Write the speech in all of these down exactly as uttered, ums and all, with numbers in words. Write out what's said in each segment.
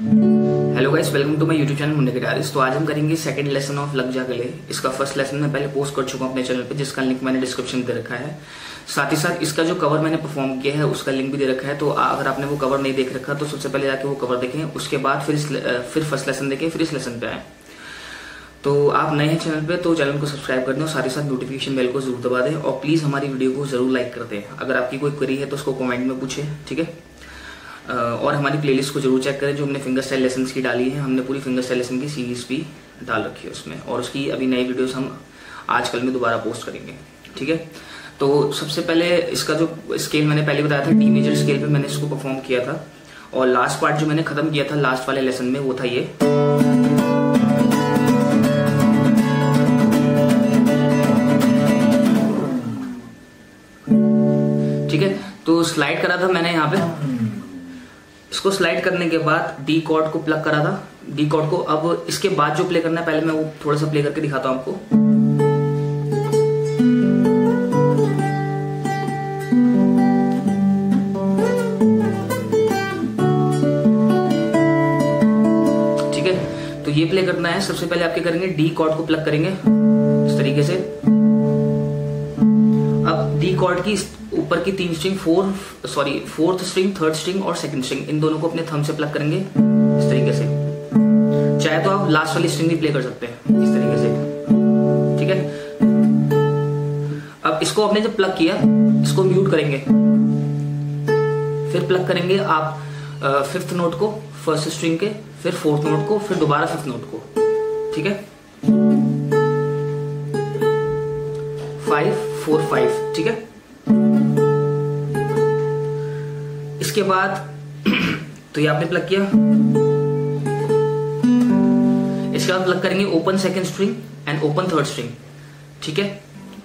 Hello guys, welcome to my YouTube channel Munne guitarist. तो आज हम करेंगे सेकंड लेसन ऑफ लग जा गले। इसका फर्स्ट लेसन मैं पहले पोस्ट कर चुका हूं अपने चैनल पे, जिसका लिंक मैंने डिस्क्रिप्शन में दे रखा है। साथ ही साथ इसका जो कवर मैंने परफॉर्म किया है उसका लिंक भी दे रखा है। तो अगर आपने वो कवर नहीं देख रखा तो सबसे पहले जाके वो कवर देखें, उसके बाद फिर फिर फर्स्ट लेसन देखें, फिर इस लेसन पे आए। तो आप नए हैं चैनल पे तो चैनल को सब्सक्राइब कर दें और साथ ही साथ नोटिफिकेशन बेल को जरूर दबा दें और प्लीज हमारी वीडियो को जरूर लाइक कर दें। अगर आपकी कोई क्वेरी है तो उसको कमेंट में पूछें, ठीक है। और हमारी प्लेलिस्ट को जरूर चेक करें जो हमने फिंगर स्टाइल लेसन्स की डाली है। हमने पूरी फिंगर स्टाइल लेसन की सीरीज भी डाल रखी है उसमें, और उसकी अभी नई वीडियोस हम आजकल में दोबारा पोस्ट करेंगे, ठीक है। तो सबसे पहले इसका जो स्केल मैंने पहले बताया था, डी मेजर स्केल पे मैंने इसको परफॉर्म किया था। और लास्ट पार्ट जो मैंने खत्म किया था लास्ट वाले लेसन में वो था ये, ठीक है। तो स्लाइड करा था मैंने यहाँ पे। इसको स्लाइड करने के बाद डी कॉर्ड को प्लग करा था, डी कॉर्ड को। अब इसके बाद जो प्ले करना है, पहले मैं वो थोड़ा सा प्ले करके दिखाता हूं आपको। ठीक है, तो ये प्ले करना है। सबसे पहले आप क्या करेंगे, डी कॉर्ड को प्लग करेंगे इस तरीके से। अब डी कॉर्ड की ऊपर की तीन string, four sorry fourth string, third string और सेकंड स्ट्रिंग, इन दोनों को अपने थंब से प्लग करेंगे इस तरीके से। चाहे तो आप लास्ट वाली स्ट्रिंग भी प्ले कर सकते हैं इस तरीके से, ठीक है। अब इसको आपने जब प्लग किया, इसको म्यूट करेंगे, फिर प्लग करेंगे आप फिफ्थ नोट को फर्स्ट स्ट्रिंग के, फिर फोर्थ नोट को, फिर दोबारा फिफ्थ नोट को, ठीक है। फाइव फोर फाइव, ठीक है। इसके बाद तो ये आपने प्लग किया। इसके बाद प्लग करेंगे open second string and open third string, ठीक है।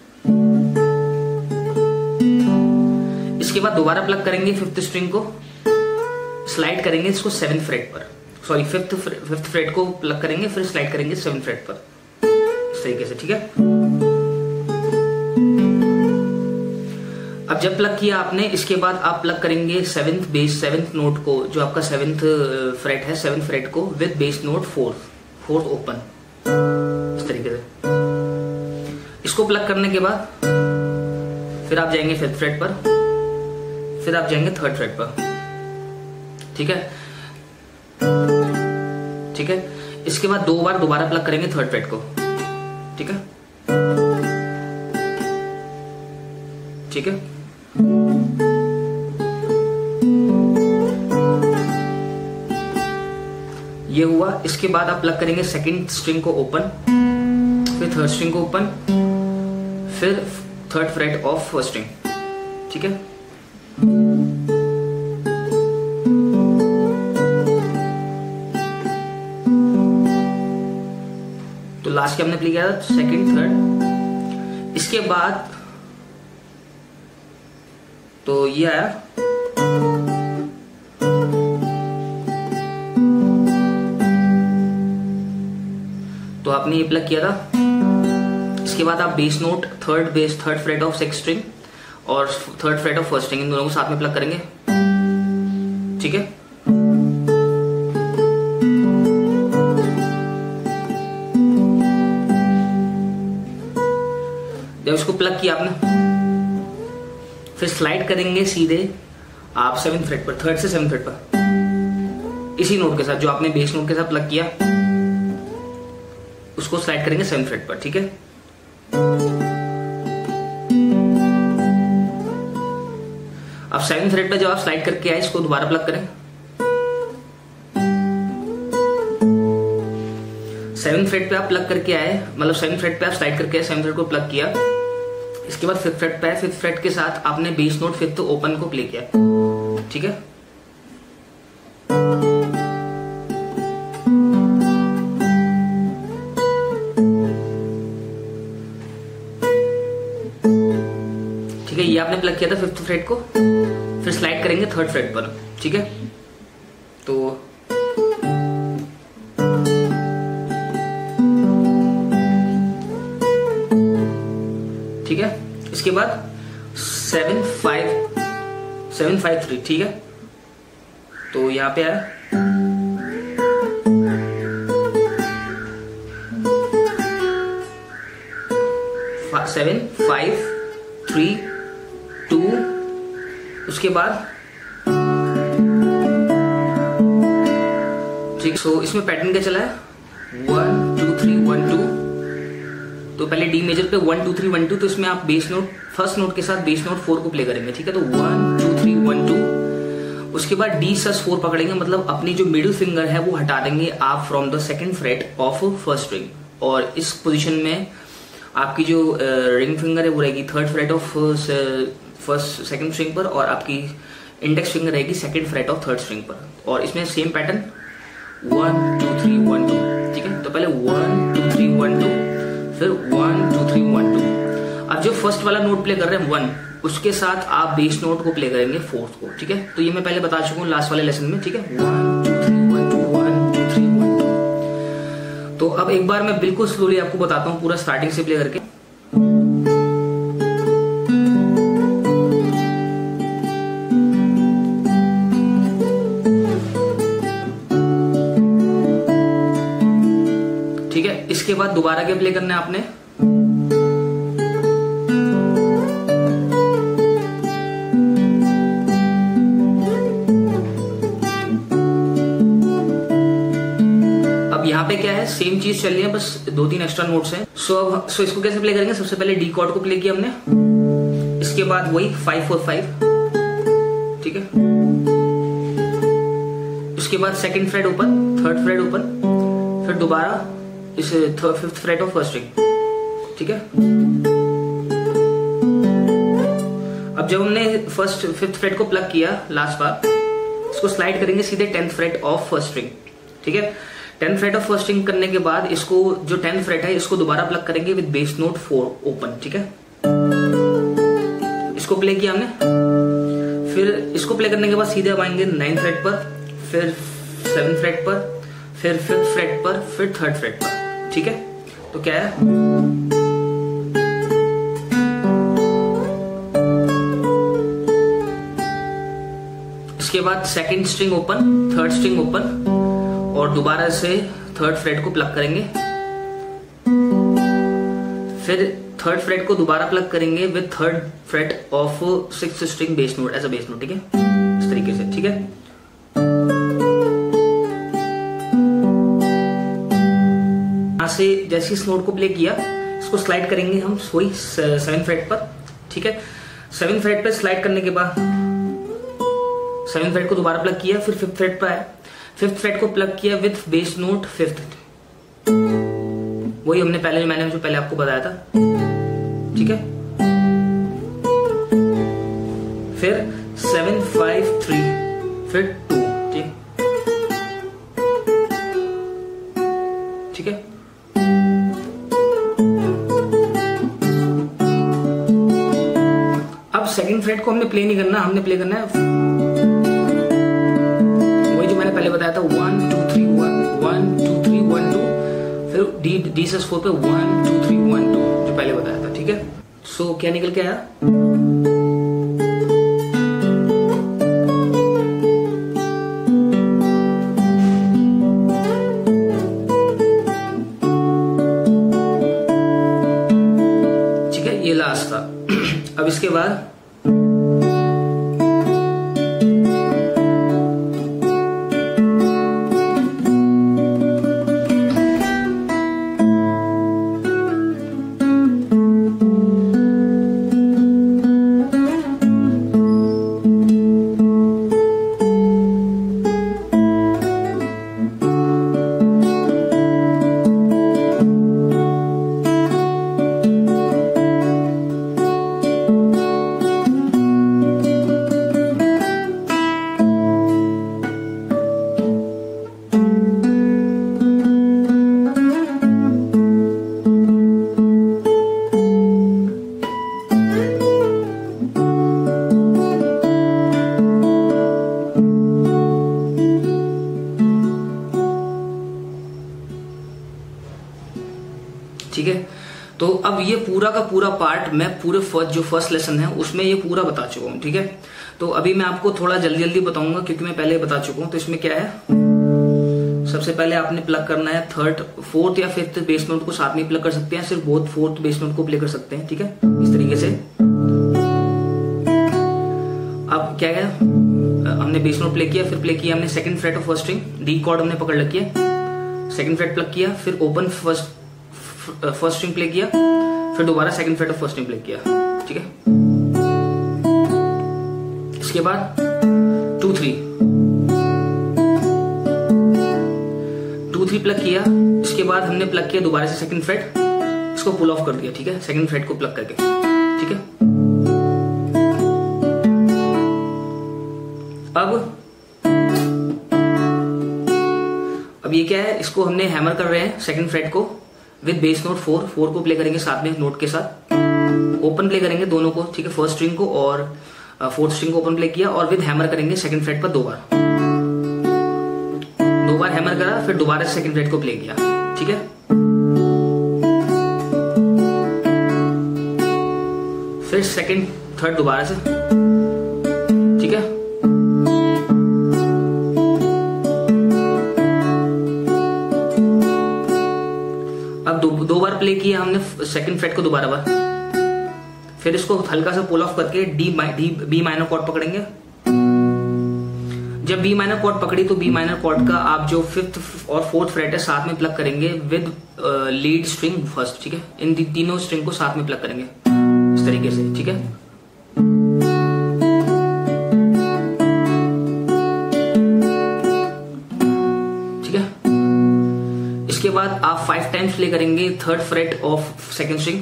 इसके बाद दोबारा प्लग करेंगे फिफ्थ स्ट्रिंग को, स्लाइड करेंगे इसको सेवेंथ फ्रेट पर, सॉरी फिफ्थ फिफ्थ फ्रेट को प्लग करेंगे, फिर स्लाइड करेंगे सेवेंथ फ्रेट पर इस तरीके से, ठीक है। अब जब प्लग किया आपने, इसके बाद आप प्लग करेंगे सेवेंथ बेस, सेवेंथ नोट को, जो आपका सेवेंथ फ्रेट है, सेवेंथ फ्रेट को with bass note fourth, fourth open इस तरीके से। इसको प्लग करने के बाद फिर आप जाएंगे फिफ्थ फ्रेट पर, फिर आप जाएंगे थर्ड फ्रेट पर, ठीक है, ठीक है। इसके बाद दो बार दोबारा प्लग करेंगे थर्ड फ्रेट को, ठीक है, ठीक है। ये हुआ। इसके बाद आप प्लग करेंगे सेकंड स्ट्रिंग को ओपन, फिर थर्ड स्ट्रिंग को ओपन, फिर third fret of first string, ठीक है। तो लास्ट के हमने प्ले किया था सेकंड थर्ड। इसके बाद तो ये आया, तो आपने ये प्लग किया था। इसके बाद आप bass note, third bass, third fret of second string और third fret of first string, इन दोनों को साथ में प्लग करेंगे, ठीक है। जब इसको प्लग किया आपने, फिर स्लाइड करेंगे सीधे आप सेवेंथ फ्रेट पर, थर्ड से सेवेंथ फ्रेट पर, इसी नोट के साथ जो आपने बेस नोट के साथ प्लग किया, उसको स्लाइड करेंगे सेवेंथ फ्रेट पर, ठीक है। अब सेवेंथ फ्रेट पर जब आप स्लाइड करके आए, इसको दोबारा प्लग करें। सेवेंथ फ्रेट पे आप प्लग करके आए, मतलब सेवेंथ फ्रेट पे आप स्लाइड करके आए, सेवेंथ फ्रेट को प्लग किया। इसके बाद फिफ्थ फ्रेट पे, फिफ्थ फ्रेट के साथ आपने बेस नोट फिफ्थ ओपन को प्ले किया, ठीक है। ठीक है, ये आपने प्लग किया था फिफ्थ फ्रेट को, फिर स्लाइड करेंगे थर्ड फ्रेट पर, ठीक है। तो ठीक है। इसके बाद seven five seven five three, ठीक है। तो यहाँ पे आया सेवन फाइव थ्री टू, उसके बाद ठीक। सो इसमें पैटर्न क्या चला है, one two three one two. तो पहले डी मेजर पे one two three one two, तो इसमें आप बेस नोट फर्स्ट नोट के साथ बेस नोट फोर को प्ले करेंगे, ठीक है। तो one two three one two, उसके बाद डी सस फोर पकड़ेंगे, मतलब अपनी जो मिडिल फिंगर है वो हटा देंगे आप from the second fret of first string, और इस पोजीशन में आपकी जो रिंग uh, फिंगर है वो रहेगी third fret of first second string पर, और आपकी इंडेक्स फिंगर रहेगी second fret of third string पर। और इसमें same pattern one two three one two, ठीक है। तो पहले one two three one two, फिर one two three one two. अब जो फर्स्ट वाला नोट प्ले कर रहे हैं वन, उसके साथ आप बेस नोट को प्ले करेंगे फोर्थ को, ठीक है। तो ये मैं पहले बता चुका हूँ लास्ट वाले लेसन में, ठीक है। One two three one two, one two three one two. तो अब एक बार मैं बिल्कुल स्लोली आपको बताता हूँ पूरा स्टार्टिंग से प्ले करके। ठीक है, इसके बाद दोबारा क्या प्ले करना है आपने, यहाँ पे क्या है, सेम चीज चल रही है, बस दो तीन एक्स्ट्रा नोट्स हैं। सो अब सो इसको कैसे प्ले करेंगे, सबसे पहले डी कॉर्ड को प्ले किया हमने, इसके बाद वही फाइव फोर फाइव, ठीक है। उसके बाद second fret open, third fret open, फिर दोबारा इस fifth fret of first string, ठीक है। अब जब हमने फर्स्ट फिफ्थ फ्रेट को प्लग किया लास्ट बार, इसको स्लाइड करेंगे सीधे tenth fret of first string, ठीक है। Tenth fret of first string करने के बाद इसको जो टेंथ फ्रेट है इसको दोबारा प्लग करेंगे with bass note four open, ठीक है। इसको प्ले किया हमने, फिर इसको प्ले करने के बाद सीधे अब आएंगे नाइन्थ फ्रेट पर, फिर सेवन्थ फ्रेट पर, फिर फिफ्थ फ्रेट पर, फिर थर्ड फ्रेट पर, ठीक है। तो क्या है, इसके बाद second string open, third string open, और दोबारा से थर्ड फ्रेट को प्लग करेंगे, फिर थर्ड फ्रेट को दोबारा प्लग करेंगे with third fret of sixth string bass note as a bass note, ठीक है, इस तरीके से, ठीक है। यहां से जैसे इस नोट को प्ले किया, इसको स्लाइड करेंगे हम वही सेवन फ्रेट पर, ठीक है। सेवन फ्रेट पर स्लाइड करने के बाद सेवन फ्रेट को दोबारा प्लग किया, फिर फिफ्थ फ्रेट पर आया, फिफ्थ फ्रेट को प्लग किया विथ बेस नोट फिफ्थ, वही हमने पहले मैंने जो पहले आपको बताया था, ठीक है। फिर सेवन फाइव थ्री, फिर टू, ठीक ठीक है। अब सेकंड फ्रेट को हमने प्ले नहीं करना, हमने प्ले करना है मैंने पहले बताया था one two three one, one two three one two, फिर डी डी सस फोर पे one two three one two जो पहले बताया था, ठीक है। सो so, क्या निकल के आया, ठीक है, ये लास्ट था। अब इसके बाद ठीक है। तो अब ये पूरा का पूरा पार्ट मैं पूरे फर्स्ट जो फर्स्ट लेसन है उसमें ये पूरा बता चुका हूँ, ठीक है। तो अभी मैं आपको थोड़ा जल्दी जल्दी बताऊंगा क्योंकि मैं पहले बता चुका हूँ। तो इसमें क्या है, सबसे पहले आपने प्लग करना है थर्ड, फोर्थ या फिफ्थ बेस नोट को साथ में प्लग कर सकते हैं, सिर्फ बोथ फोर्थ बेस नोट को प्ले कर सकते हैं, ठीक है, इस तरीके से। अब क्या है, हमने बेस नोट प्ले किया, फिर प्ले किया हमने second fret of first string, D chord हमने पकड़ रखी है, सेकंड फ्रेट प्लग किया, फिर open first first string play किया, फिर दोबारा second fret of first string play किया, ठीक है। इसके बाद two three two three plug किया, इसके बाद हमने प्लग किया दोबारा से सेकंड फ्रेट, इसको पुल ऑफ कर दिया, ठीक है, सेकंड फ्रेट को प्लग करके, ठीक है। अब अब ये क्या है, इसको हमने हैमर कर रहे हैं सेकंड फ्रेट को with bass note four, four को प्ले करेंगे साथ में नोट के साथ, ओपन प्ले करेंगे दोनों को, ठीक है, फर्स्ट स्ट्रिंग को और फोर्थ स्ट्रिंग को ओपन प्ले किया, और विद हैमर करेंगे सेकंड फ्रेट पर दो बार, दो बार हैमर करा, फिर दोबारा सेकंड फ्रेट को प्ले किया, ठीक है। फिर सेकंड थर्ड दोबारा से, ठीक है। अब दो, दो बार प्ले किया हमने सेकंड फ्रेट को दोबारा बार, फिर इसको हल्का सा पुल ऑफ करके D D B minor chord पकड़ेंगे। जब बी माइनर कॉर्ड पकड़ी तो बी माइनर कॉर्ड का आप जो फिफ्थ और फोर्थ फ्रेट है साथ में प्लग करेंगे विद लीड स्ट्रिंग फर्स्ट, ठीक है, इन तीनों स्ट्रिंग को साथ में प्लग करेंगे इस तरीके से, ठीक है। ठीक है, इसके बाद आप फाइव टाइम्स प्ले करेंगे third fret of second string,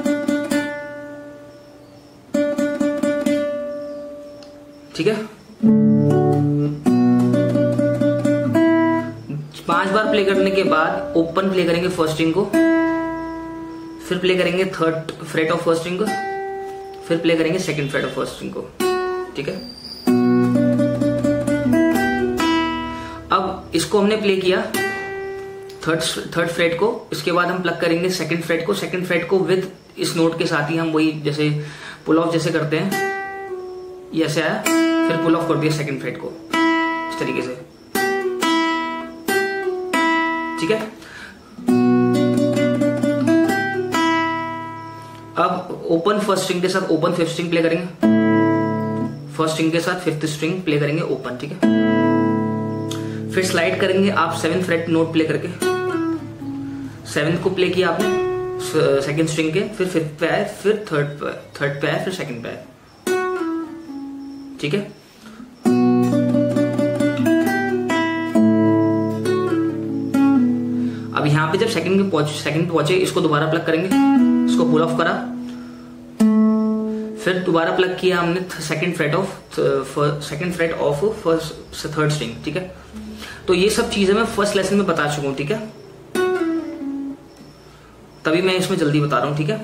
ठीक है। पांच बार प्ले करने के बाद ओपन प्ले करेंगे फर्स्ट स्ट्रिंग को, फिर प्ले करेंगे third fret of first string को, फिर प्ले करेंगे second fret of first string को, ठीक है। अब इसको हमने प्ले किया थर्ड थर्ड फ्रेट को, इसके बाद हम प्लग करेंगे सेकंड फ्रेट को, सेकंड फ्रेट को विद इस नोट के साथ ही हम वही जैसे पुल ऑफ जैसे करते हैं, ये ऐसे आया, फिर पुल ऑफ कर दिया सेकंड फ्रेट को इस तरीके से, ठीक है। अब ओपन फर्स्ट स्ट्रिंग के साथ ओपन फिफ्थ स्ट्रिंग प्ले करेंगे, फर्स्ट स्ट्रिंग के साथ फिफ्थ स्ट्रिंग प्ले करेंगे ओपन, ठीक है। फिर स्लाइड करेंगे आप सेवन फ्रेट नोट प्ले करके, सेवन को प्ले किया आपने सेकंड स्ट्रिंग के, फिर फिफ्थ पे आए, फिर थर्ड थर्ड पे आए, फिर सेकंड पे आए, ठीक है। अब यहां पे जब सेकंड पे पहुंचे सेकंड पे पहुंचे इसको दोबारा प्लग करेंगे, इसको पुल ऑफ करा, फिर दोबारा प्लग किया हमने second fret of second fret of first third string, ठीक है। तो ये सब चीजें मैं फर्स्ट लेसन में बता चुका हूं, ठीक है, तभी मैं इसमें जल्दी बता रहा हूं, ठीक है।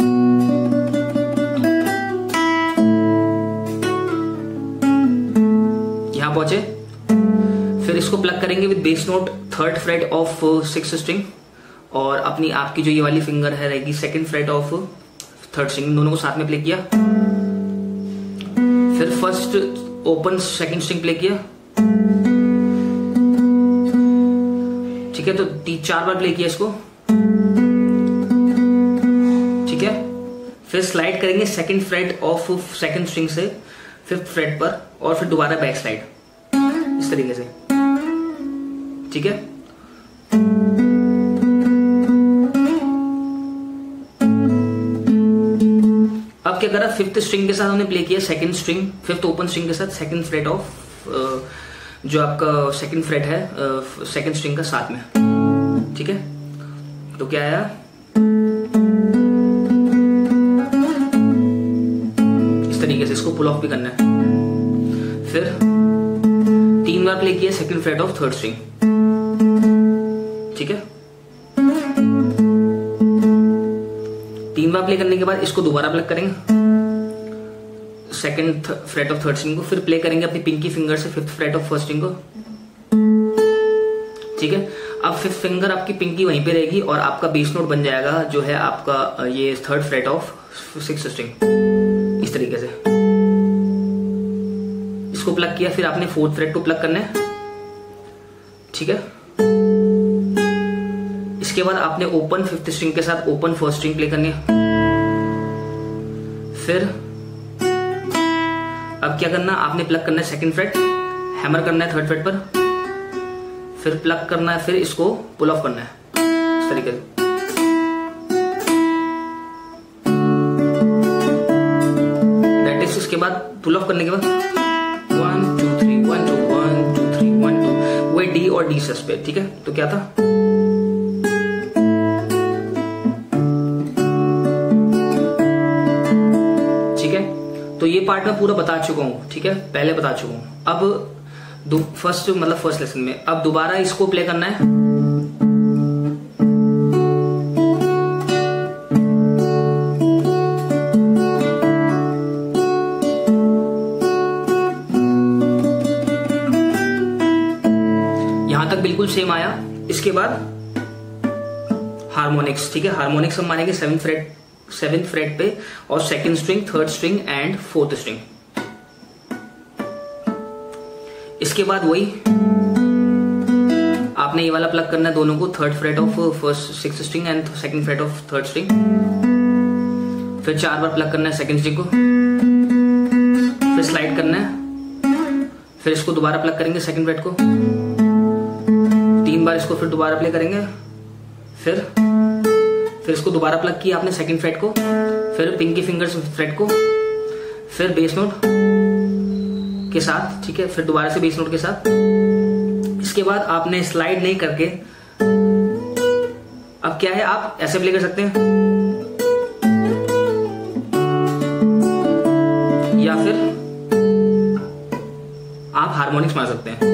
यहां पहुंचे, फिर इसको प्लग करेंगे with bass note third fret of six string, और अपनी आपकी जो ये वाली फिंगर है रहेगी second fret of third string, दोनों को साथ में प्ले किया, फिर first open second string play किया, ठीक है। तो तीन चार बार प्ले किया इसको, ठीक है। फिर स्लाइड करेंगे second fret of second string से फिफ्थ फ्रेट पर, और फिर दोबारा बैक स्लाइड इस तरीके से, ठीक है। अब क्या करा, फिफ्थ स्ट्रिंग के साथ हमने प्ले किया second string fifth open string के साथ सेकंड फ्रेट ऑफ जो आपका सेकंड फ्रेट है सेकंड स्ट्रिंग का साथ में, ठीक है। तो क्या आया, इस तरीके से इसको पुल ऑफ भी करना है। फिर तीन बार प्ले किया second fret of third string, ठीक है। तीन बार प्ले करने के बाद इसको दोबारा प्लग करेंगे second fret of third string को, फिर प्ले करेंगे अपनी पिंकी फिंगर से fifth fret of first string को, ठीक है। अब फिफ्थ फिंगर आपकी पिंकी वहीं पे रहेगी और आपका बेस नोट बन जाएगा जो है आपका ये third fret of sixth string इस तरीके से। इसको प्लग किया, फिर आपने फोर्थ फ्रेट को प्लग करना है, ठीक है। इसके बाद आपने ओपन फिफ्थ स्ट्रिंग के साथ ओपन फर्स्ट स्ट्रिंग प्ले करनी है। फिर अब क्या करना, आपने प्लग करना है सेकंड फ्रेट, हैमर करना है थर्ड फ्रेट पर, फिर प्लग करना है, फिर इसको पुल ऑफ करना है इस तरीके से। दैट इज, इसके बाद पुल ऑफ करने के बाद one two three one two one two three one two, वो डी और डी सस पे, ठीक है। तो क्या था, तो ये पार्ट मैं पूरा बता चुका हूं, ठीक है, पहले बता चुका हूं। अब फर्स्ट मतलब फर्स्ट लेसन में अब दोबारा इसको प्ले करना है। यहां तक बिल्कुल सेम आया। इसके बाद हार्मोनिक्स, ठीक है, हार्मोनिक्स हम मानेंगे सेवन फ्रेट सेवेंथ फ्रेट पे और second string, third string and fourth string. इसके बाद वही आपने ये वाला प्लग करना है दोनों को, third fret of first sixth string and second fret of third string. फिर चार बार प्लग करना है सेकंड स्ट्रिंग को, फिर स्लाइड करना है, फिर इसको दोबारा प्लग करेंगे सेकंड फ्रेट को, तीन बार इसको फिर दोबारा प्ले करेंगे, फिर फिर इसको दोबारा प्लग किया आपने सेकंड फ्रेट को, फिर पिंकी फिंगर्स फ्रेट को, फिर बेस नोट के साथ, ठीक है, फिर दोबारा से बेस नोट के साथ। इसके बाद आपने स्लाइड नहीं करके, अब क्या है, आप ऐसे प्ले कर सकते हैं या फिर आप हार्मोनिक्स मार सकते हैं।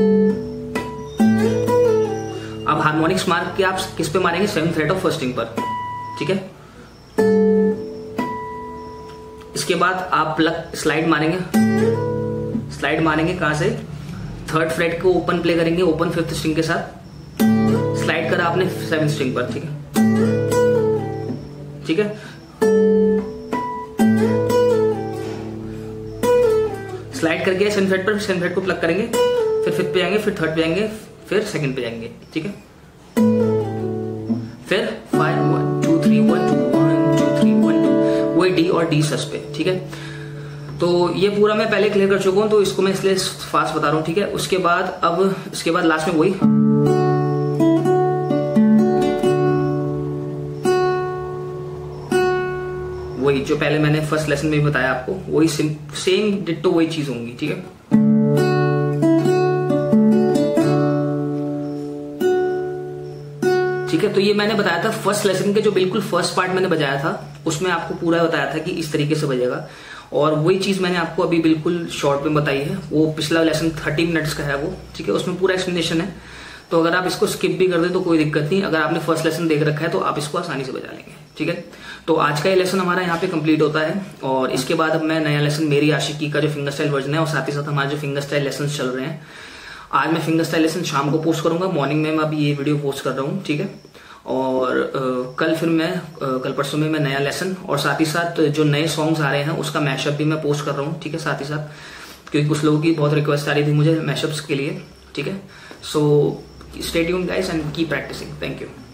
अब हार्मोनिक्स मार के आप किस पे मारेंगे, seven fret of first string पर, ठीक है। इसके बाद आप प्लग स्लाइड मारेंगे, स्लाइड मारेंगे कहां से, थर्ड फ्रेट को ओपन प्ले करेंगे ओपन फिफ्थ स्ट्रिंग के साथ, स्लाइड करा आपने सेवन स्ट्रिंग पर, ठीक है, ठीक है। स्लाइड करके सेवन फ्रेट पर, सेवन फ्रेट को प्लग करेंगे, फिर फिफ्थ पे जाएंगे, फिर थर्ड पे जाएंगे, फिर सेकंड पे जाएंगे, ठीक है। फिर five one two three one two one two three one two, वही डी और डी सस पे, ठीक है। तो ये पूरा मैं पहले क्लियर कर चुका हूं, तो इसको मैं इसलिए फास्ट बता रहा हूं, ठीक है। उसके बाद अब इसके बाद लास्ट में वही वही जो पहले मैंने फर्स्ट लेसन में भी बताया आपको, वही सेम डिट्टो वही चीज होंगी, ठीक है। ठीक है, तो ये मैंने बताया था फर्स्ट लेसन के जो बिल्कुल फर्स्ट पार्ट मैंने बजाया था, उसमें आपको पूरा बताया था कि इस तरीके से बजेगा, और वही चीज मैंने आपको अभी बिल्कुल शॉर्ट में बताई है। वो पिछला लेसन थर्टी मिनट्स का है वो, ठीक है, उसमें पूरा एक्सप्लेनेशन है। तो अगर आप इसको स्किप भी कर दे तो कोई दिक्कत नहीं, अगर आपने फर्स्ट लेसन देख रखा है तो आप इसको आसानी से बजा लेंगे, ठीक है। तो आज का ये लेसन हमारा यहाँ पे कंप्लीट होता है, और इसके बाद अब मैं नया लेसन मेरी आशिकी का जो फिंगर स्टाइल वर्जन है, और साथ ही साथ हमारे जो फिंगर स्टाइल लेसन चल रहे हैं, आज मैं फिंगर स्टाइल लेसन शाम को पोस्ट करूंगा, मॉर्निंग में मैं अभी ये वीडियो पोस्ट कर रहा हूँ, ठीक है। और आ, कल फिर मैं आ, कल परसों में मैं नया लेसन, और साथ ही साथ जो नए सॉन्ग्स आ रहे हैं उसका मैशअप भी मैं पोस्ट कर रहा हूँ, ठीक है, साथ ही साथ, क्योंकि कुछ लोगों की बहुत रिक्वेस्ट आ रही थी मुझे मैशअप्स के लिए, ठीक है। So stay tuned guys and keep practising. Thank you.